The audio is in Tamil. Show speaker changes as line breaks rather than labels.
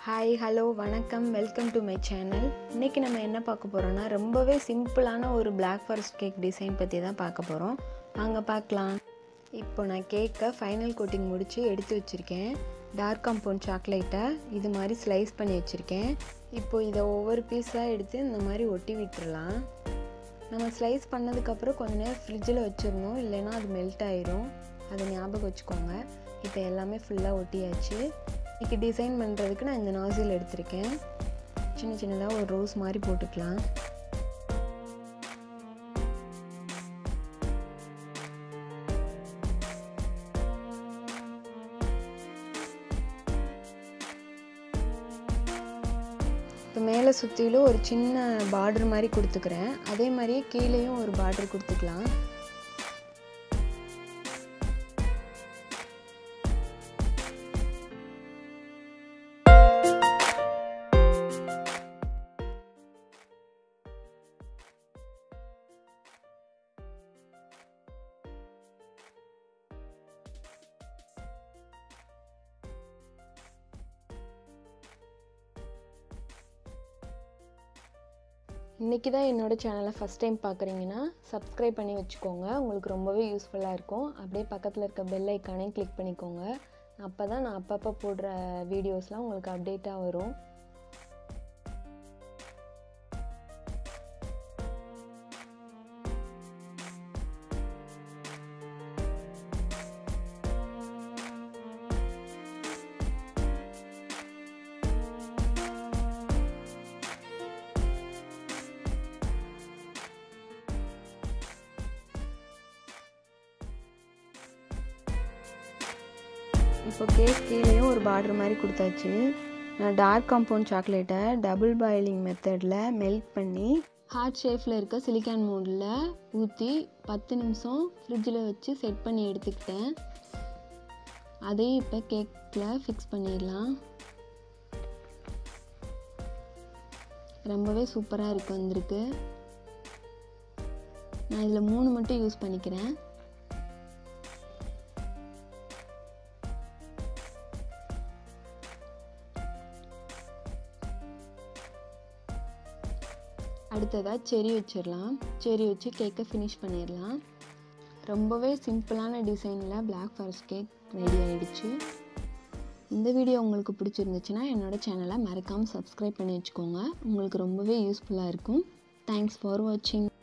ஹாய் ஹலோ வணக்கம் வெல்கம் டு மை சேனல். இன்றைக்கி நம்ம என்ன பார்க்க போகிறோன்னா ரொம்பவே சிம்பிளான ஒரு பிளாக் ஃபாரஸ்ட் கேக் டிசைன் பற்றி தான் பார்க்க போகிறோம். வாங்க பார்க்கலாம். இப்போ நான் கேக்கை ஃபைனல் கோட்டிங் முடித்து எடுத்து வச்சுருக்கேன். டார்க் காம்பவுண்ட் சாக்லேட்டை இது மாதிரி ஸ்லைஸ் பண்ணி வச்சுருக்கேன். இப்போ இதை ஒவ்வொரு பீஸாக எடுத்து இந்த மாதிரி ஒட்டி விட்டுறலாம். நம்ம ஸ்லைஸ் பண்ணதுக்கப்புறம் கொஞ்ச நேரம் ஃப்ரிட்ஜில் வச்சிடணும், இல்லைன்னா அது மெல்ட் ஆயிரும். அதை ஞாபகம் வச்சுக்கோங்க. இப்போ எல்லாமே ஃபுல்லாக ஒட்டியாச்சு. இன்றைக்கி டிசைன் பண்ணுறதுக்கு நான் இந்த நாசில் எடுத்திருக்கேன். சின்ன சின்னதாக ஒரு ரோஸ் மாதிரி போட்டுக்கலாம். இப்போ மேலே சுற்றிலும் ஒரு சின்ன பார்டர் மாதிரி கொடுத்துக்கிறேன். அதே மாதிரியே கீழேயும் ஒரு பார்டர் கொடுத்துக்கலாம். இன்றைக்கி தான் என்னோடய சேனலை ஃபஸ்ட் டைம் பார்க்குறீங்கன்னா சப்ஸ்கிரைப் பண்ணி வச்சுக்கோங்க. உங்களுக்கு ரொம்பவே யூஸ்ஃபுல்லாக இருக்கும். அப்படியே பக்கத்தில் இருக்க பெல் ஐக்கானே கிளிக் பண்ணிக்கோங்க. அப்போ தான் நான் அப்பப்போ போடுற வீடியோஸ்லாம் உங்களுக்கு அப்டேட்டாக வரும். இப்போ கேக் கீழேயும் ஒரு பார்டர் மாதிரி கொடுத்தாச்சு. நான் டார்க் காம்பவுண்ட் சாக்லேட்டை டபுள் பாயிலிங் மெத்தடில் மெல்ட் பண்ணி ஹார்ட் ஷேப்பில் இருக்க சிலிக்கான் மோல்டில் ஊற்றி 10 நிமிஷம் ஃப்ரிட்ஜில் வச்சு செட் பண்ணி எடுத்துக்கிட்டேன். அதையும் இப்போ கேக்கில் ஃபிக்ஸ் பண்ணிடலாம். ரொம்பவே சூப்பராக இருக்குது வந்திருக்கு. நான் இதில் 3 மட்டும் யூஸ் பண்ணிக்கிறேன். அடுத்ததாக செரி வச்சிடலாம். செரி வச்சு கேக்கை ஃபினிஷ் பண்ணிடலாம். ரொம்பவே சிம்பிளான டிசைனில் பிளாக் ஃபாரஸ்ட் கேக் ரெடி ஆகிடுச்சு. இந்த வீடியோ உங்களுக்கு பிடிச்சிருந்துச்சுன்னா என்னோடய சேனலை மறக்காமல் சப்ஸ்கிரைப் பண்ணி வச்சுக்கோங்க. உங்களுக்கு ரொம்பவே யூஸ்ஃபுல்லாக இருக்கும். தேங்க்ஸ் ஃபார் வாட்சிங்.